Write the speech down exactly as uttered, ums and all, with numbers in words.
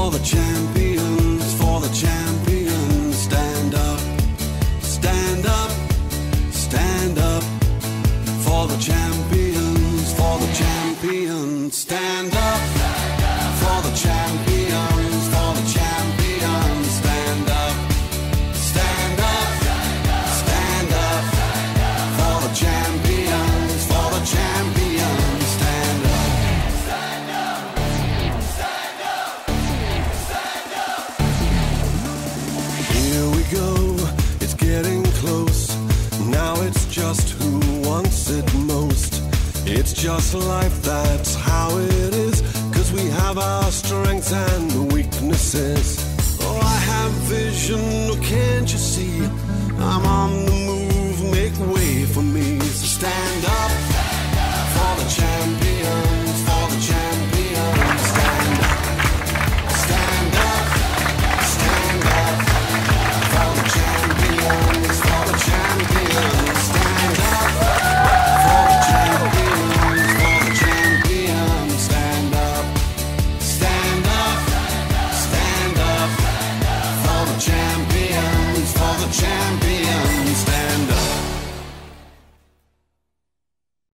For the champions, for the champions, stand up, stand up, stand up. For the champions, for the champions, stand up. For the champions, for the champions, stand up, stand up, stand up. For the champions, for the champions, stand up. Stand up, stand up, stand up. Here we go, it's getting close. Now it's just who wants it most. It's just life, that's how it is. Cause we have our strengths and weaknesses. Oh, I have vision, oh, can't you see? I'm on the move, make way for me. So stand